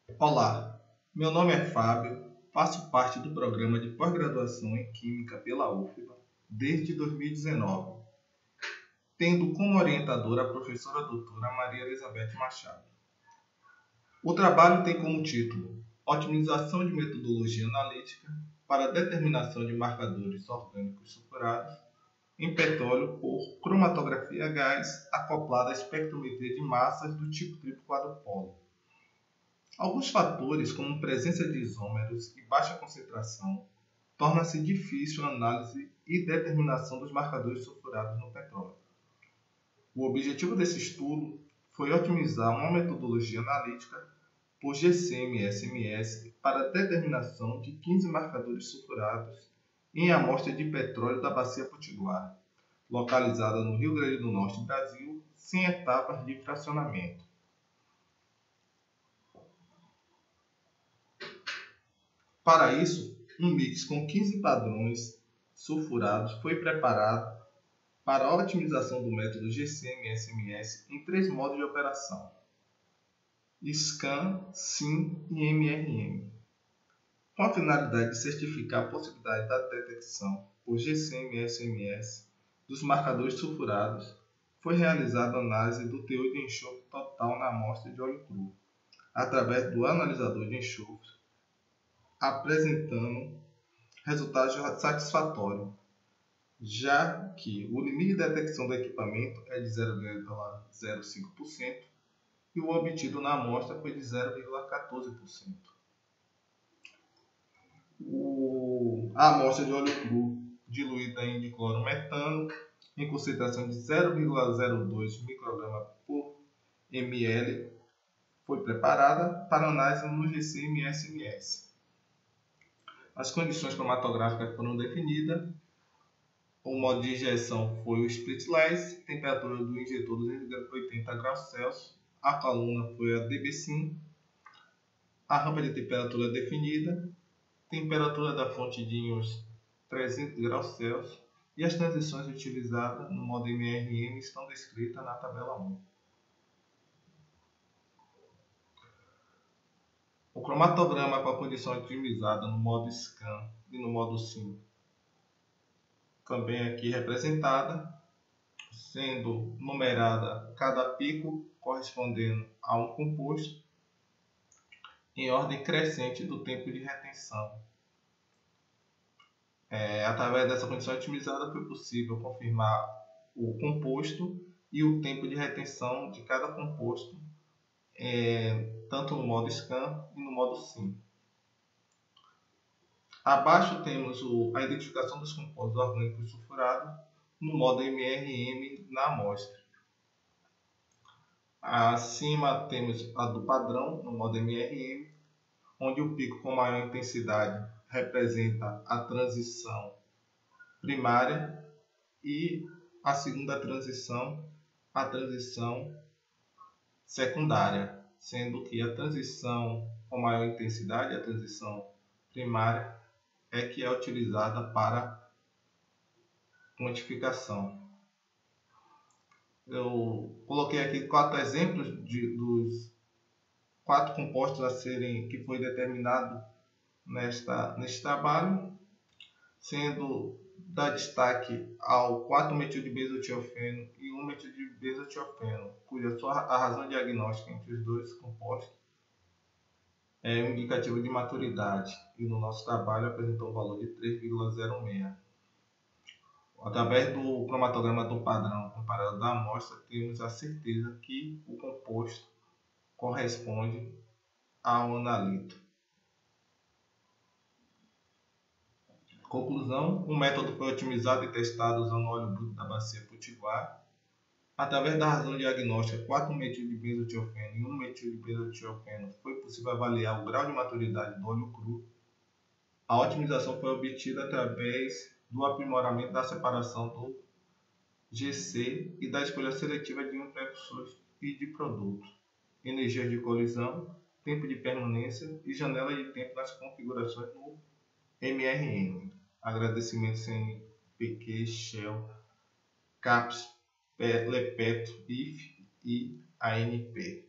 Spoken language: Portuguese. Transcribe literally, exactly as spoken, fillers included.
Olá, meu nome é Fábio, faço parte do programa de pós-graduação em Química pela U F B A desde dois mil e dezenove, tendo como orientadora a professora doutora Maria Elizabeth Machado. O trabalho tem como título Otimização de metodologia analítica para a determinação de marcadores orgânicos sulfurados em petróleo por cromatografia a gás acoplada à espectrometria de massas do tipo triplo quadrupolo. Alguns fatores, como presença de isômeros e baixa concentração, torna-se difícil a análise e determinação dos marcadores sulfurados no petróleo. O objetivo desse estudo foi otimizar uma metodologia analítica por G C M S M S para a determinação de quinze marcadores sulfurados em amostra de petróleo da Bacia Potiguar, localizada no Rio Grande do Norte, Brasil, sem etapas de fracionamento. Para isso, um mix com quinze padrões sulfurados foi preparado para a otimização do método G C M S M S em três modos de operação: SCAN, SIM e M R M. Com a finalidade de certificar a possibilidade da detecção por G C M S M S dos marcadores sulfurados, foi realizada a análise do teor de enxofre total na amostra de óleo cru, através do analisador de enxofre, apresentando resultados satisfatórios, já que o limite de detecção do equipamento é de zero vírgula zero cinco por cento e o obtido na amostra foi de zero vírgula quatorze por cento. O, a amostra de óleo cru diluída em diclorometano em concentração de zero vírgula zero dois microgramas por ml foi preparada para análise no G C M S M S. As condições cromatográficas foram definidas. O modo de injeção foi o splitless, temperatura do injetor duzentos e oitenta graus Celsius, a coluna foi a D B SIM, a rampa de temperatura definida, temperatura da fonte de íons trezentos graus Celsius e as transições utilizadas no modo M R M estão descritas na tabela um. O cromatograma com a condição otimizada no modo SCAN e no modo SIM também aqui representada, sendo numerada cada pico correspondendo a um composto em ordem crescente do tempo de retenção. É, através dessa condição otimizada foi possível confirmar o composto e o tempo de retenção de cada composto, é, tanto no modo SCAN e no modo SIM. Abaixo temos o, a identificação dos compostos orgânicos sulfurados no modo M R M na amostra. Acima temos a do padrão no modo M R M, onde o pico com maior intensidade representa a transição primária e a segunda transição, a transição secundária, sendo que a transição com maior intensidade, a transição primária, é que é utilizada para quantificação. Eu coloquei aqui quatro exemplos de, dos quatro compostos a serem que foi determinado nesta neste trabalho, sendo da destaque ao quatro metil de benzotiofeno e um metil de benzotiofeno, cuja sua a razão diagnóstica entre os dois compostos é um indicativo de maturidade, e no nosso trabalho apresentou um valor de três vírgula zero seis. Através do cromatograma do padrão comparado da amostra, temos a certeza que o composto corresponde ao analito. Conclusão: o método foi otimizado e testado usando óleo bruto da Bacia Potiguar. Através da razão diagnóstica quatro metil de benzotiofeno e um metil de benzotiofeno, foi possível avaliar o grau de maturidade do óleo cru. A otimização foi obtida através do aprimoramento da separação do G C e da escolha seletiva de um precursor e de produto, energia de colisão, tempo de permanência e janela de tempo nas configurações do M R M. Agradecimento C N P Q, Shell, CAPES, Lepetro, I F E e A N P.